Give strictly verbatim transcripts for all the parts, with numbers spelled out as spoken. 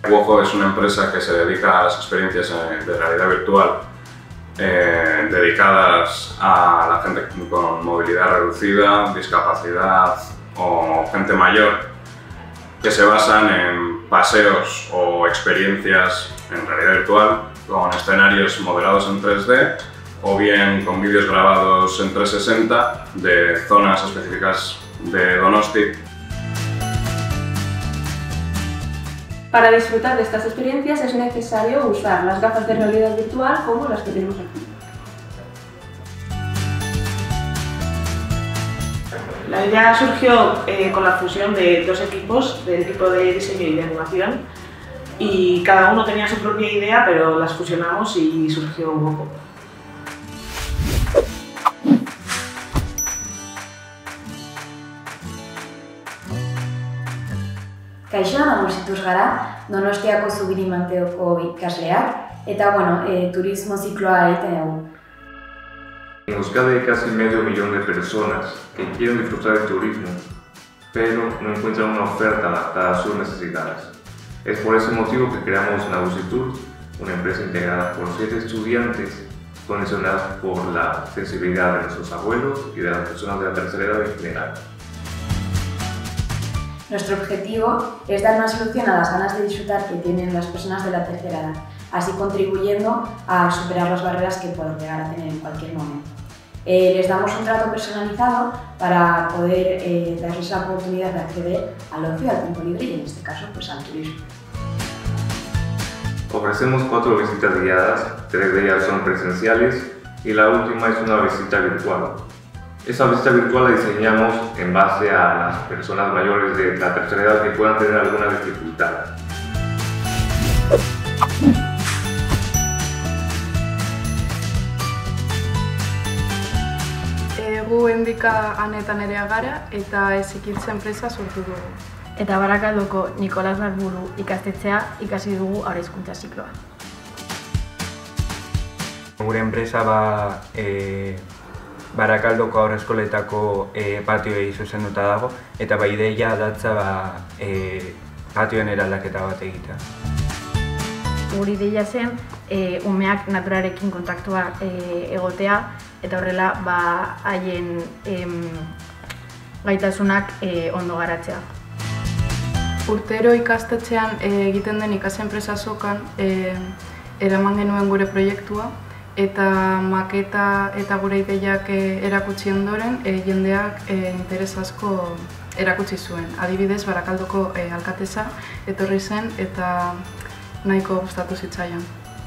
Wojo es una empresa que se dedica a las experiencias de realidad virtual eh, dedicadas a la gente con movilidad reducida, discapacidad o gente mayor, que se basan en paseos o experiencias en realidad virtual con escenarios modelados en tres D o bien con vídeos grabados en trescientos sesenta de zonas específicas de Donosti. Para disfrutar de estas experiencias es necesario usar las gafas de realidad virtual como las que tenemos aquí. La idea surgió eh, con la fusión de dos equipos, del equipo de diseño y de animación, y cada uno tenía su propia idea, pero las fusionamos y surgió Wojo. Kaixo, Nagusituz gara, Donostiako Zubiri-Manteoko ikasleak, eta bueno, e, turismo zikloa egiten dugu. En Euskadi hay casi medio millón de personas que quieren disfrutar del turismo, pero no encuentran una oferta adaptada a sus necesidades. Es por ese motivo que creamos Nagusituz, una empresa integrada por siete estudiantes condicionados por la sensibilidad de nuestros abuelos y de las personas de la tercera edad en general. Nuestro objetivo es dar una solución a las ganas de disfrutar que tienen las personas de la tercera edad, así contribuyendo a superar las barreras que pueden llegar a tener en cualquier momento. Eh, les damos un trato personalizado para poder eh, darles la oportunidad de acceder al ocio, al tiempo libre y en este caso pues al turismo. Ofrecemos cuatro visitas guiadas, tres de ellas son presenciales y la última es una visita virtual. Esa visita virtual la diseñamos en base a las personas mayores de la tercera edad que puedan tener alguna dificultad. Gu Endika Ane eta Nerea gara eta Ezekitze enpresa sortu dugu. Eta Barakaldoko Nikolas Barburu ikastetxea ikasi dugu aurrezkuntza zikloa. Gure enpresa ba, e, Barakaldoko aurreskoletako e, patioei zuzenduta dago eta ba ideia datza ba, e, patioen eraldaketa bat egitea. Gure ideia zen e, umeak naturarekin kontaktua e, egotea eta horrela ba, haien em, gaitasunak e, ondo garatzea. Urtero ikastetxean e, egiten den ikasi enpresa azokan e, eraman genuen gure proiektua eta maketa eta gure ideiak e, erakutsi ondoren e, jendeak e, interes asko erakutsi zuen. Adibidez, Barakaldoko e, alkatesa etorri zen eta nahiko gustatu zitzaion.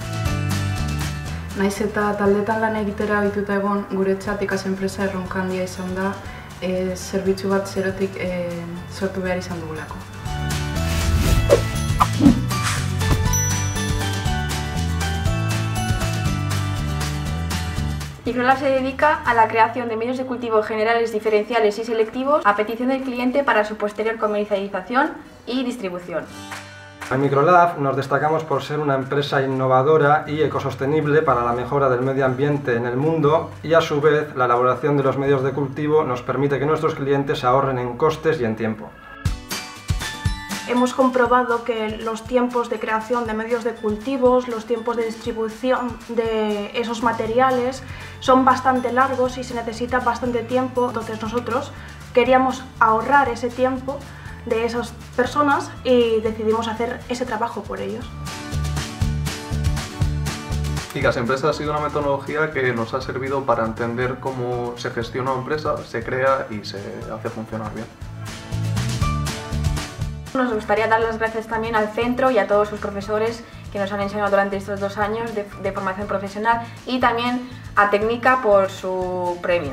Naiz eta taldetan lan egitera ohituta egon, guretzat ikasi enpresa erronka handia izan da, e, zerbitzu bat zerotik e, sortu behar izan dugulako. Icrolab se dedica a la creación de medios de cultivo generales, diferenciales y selectivos a petición del cliente para su posterior comercialización y distribución. En Microlab nos destacamos por ser una empresa innovadora y ecosostenible para la mejora del medio ambiente en el mundo y a su vez la elaboración de los medios de cultivo nos permite que nuestros clientes se ahorren en costes y en tiempo. Hemos comprobado que los tiempos de creación de medios de cultivos, los tiempos de distribución de esos materiales son bastante largos y se necesita bastante tiempo. Entonces nosotros queríamos ahorrar ese tiempo de esas personas y decidimos hacer ese trabajo por ellos. Icas Empresa ha sido una metodología que nos ha servido para entender cómo se gestiona una empresa, se crea y se hace funcionar bien. Nos gustaría dar las gracias también al centro y a todos sus profesores que nos han enseñado durante estos dos años de, de formación profesional y también a Técnica por su premio.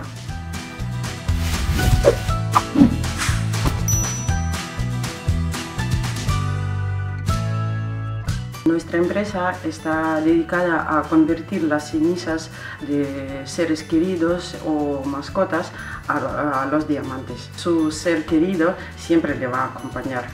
Nuestra empresa está dedicada a convertir las cenizas de seres queridos o mascotas a, a los diamantes. Su ser querido siempre le va a acompañar.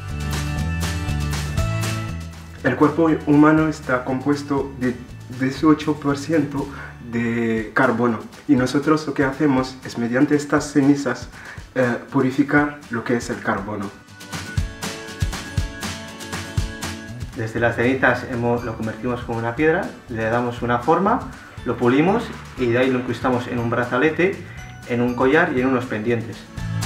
El cuerpo humano está compuesto de dieciocho por ciento de carbono y nosotros lo que hacemos es mediante estas cenizas eh, purificar lo que es el carbono. Desde las cenizas hemos, lo convertimos como una piedra, le damos una forma, lo pulimos y de ahí lo incrustamos en un brazalete, en un collar y en unos pendientes.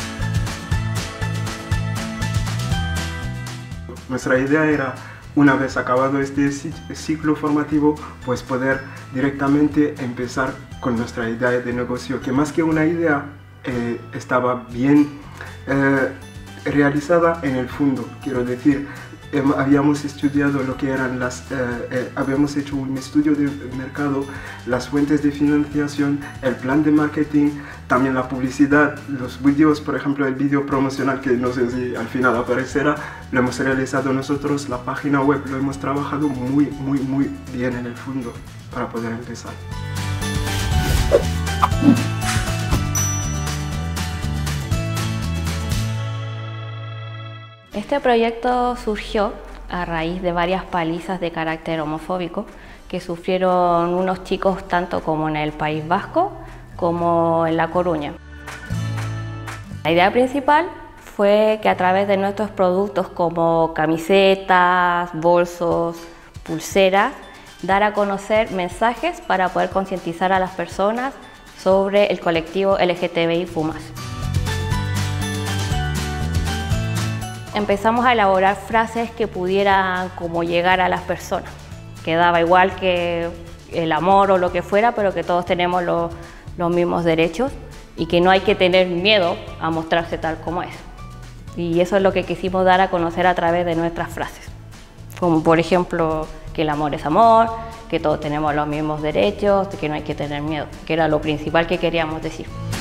Nuestra idea era, una vez acabado este ciclo formativo, pues poder directamente empezar con nuestra idea de negocio, que más que una idea eh, estaba bien eh, realizada en el fondo. Quiero decir, eh, habíamos estudiado lo que eran las, eh, eh, habíamos hecho un estudio de mercado, las fuentes de financiación, el plan de marketing, también la publicidad, los vídeos, por ejemplo el vídeo promocional que no sé si al final aparecerá, lo hemos realizado nosotros, la página web lo hemos trabajado muy, muy, muy bien en el fondo para poder empezar. Este proyecto surgió a raíz de varias palizas de carácter homofóbico que sufrieron unos chicos tanto como en el País Vasco como en La Coruña. La idea principal fue que a través de nuestros productos como camisetas, bolsos, pulseras, dar a conocer mensajes para poder concientizar a las personas sobre el colectivo L G T B I Q más. Empezamos a elaborar frases que pudieran como llegar a las personas, que daba igual que el amor o lo que fuera, pero que todos tenemos los, los mismos derechos y que no hay que tener miedo a mostrarse tal como es. Y eso es lo que quisimos dar a conocer a través de nuestras frases, como por ejemplo que el amor es amor, que todos tenemos los mismos derechos, que no hay que tener miedo, que era lo principal que queríamos decir.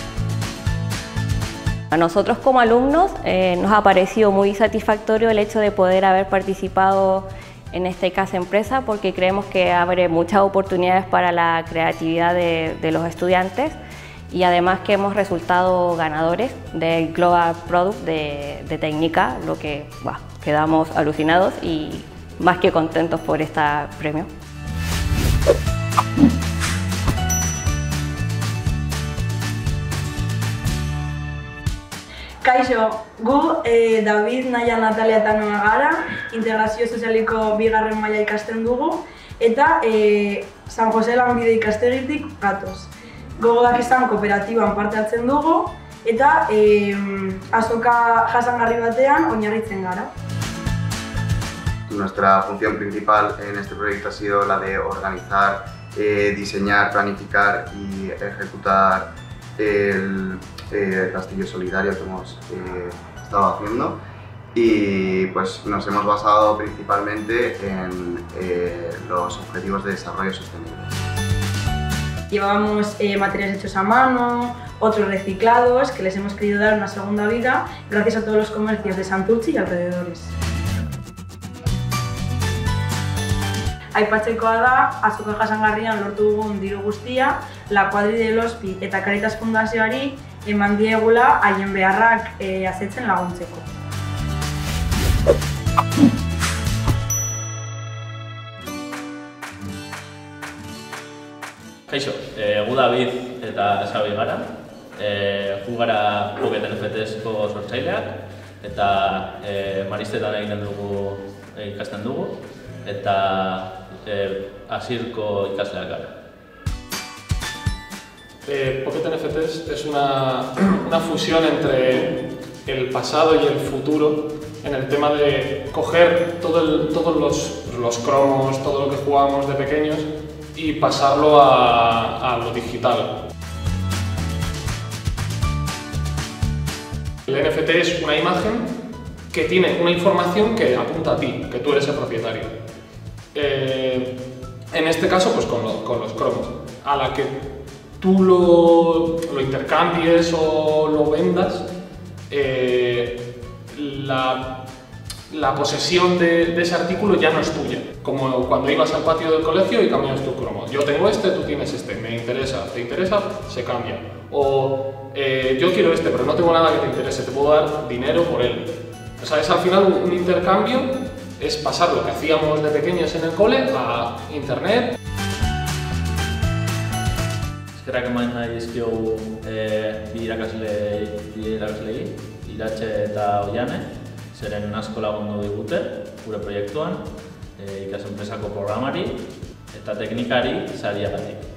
A nosotros como alumnos eh, nos ha parecido muy satisfactorio el hecho de poder haber participado en esta Casa Empresa, porque creemos que abre muchas oportunidades para la creatividad de, de los estudiantes y además que hemos resultado ganadores del Global Product de, de técnica, lo que bah, quedamos alucinados y más que contentos por este premio. Kaixo, gu eh, David, Naia, Natalia eta Noa gara, integrazio sozialiko bigarren maila ikasten dugu, eta eh, San Jose Lanbide ikastegitik gatoz. Gogoak izan kooperatiban parte hartzen dugu, eta eh, azoka jasangarri batean oinarritzen gara. Nuestra función principal en este proyecto ha sido la de organizar, eh, diseñar, planificar y ejecutar el eh, castillo solidario que hemos eh, estado haciendo, y pues nos hemos basado principalmente en eh, los objetivos de desarrollo sostenible. Llevábamos eh, materiales hechos a mano, otros reciclados que les hemos querido dar una segunda vida gracias a todos los comercios de Santurtzi y alrededores. Aipatzekoa da, azoka jasangarrian lortu dugun diru guztia, La Cuadri del Ospi eta Caritas Fundazioari eman diegula haien beharrak e, asetzen laguntzeko. Kaixo, e, gu David eta Xabi gara, e, gu gara Pocket N F T-ko sortzaileak eta e, Maristetan egiten dugu e, ikasten dugu eta eh, Asirko ikasleak gara. Eh, Pocket N F Ts es una, una fusión entre el pasado y el futuro en el tema de coger todo el, todos los, los cromos, todo lo que jugábamos de pequeños y pasarlo a, a lo digital. El N F T es una imagen que tiene una información que apunta a ti, que tú eres el propietario. Eh, en este caso, pues con, lo, con los cromos, a la que tú lo, lo intercambies o lo vendas, eh, la, la posesión de, de ese artículo ya no es tuya, como cuando ibas al patio del colegio y cambias tu cromo. Yo tengo este, tú tienes este, me interesa, ¿te interesa? Se cambia. O eh, yo quiero este, pero no tengo nada que te interese, te puedo dar dinero por él. O sea, es al final un intercambio, es pasar lo que hacíamos de pequeños en el cole a internet. Eskerrak eman nahi dizkiogu eh, bi irakaslei, bi irakaslei, Iratxe eta Oiane, zeren asko lagundu digute gure proiektuan, e, ikasenpresako programari eta teknikari sariagatik.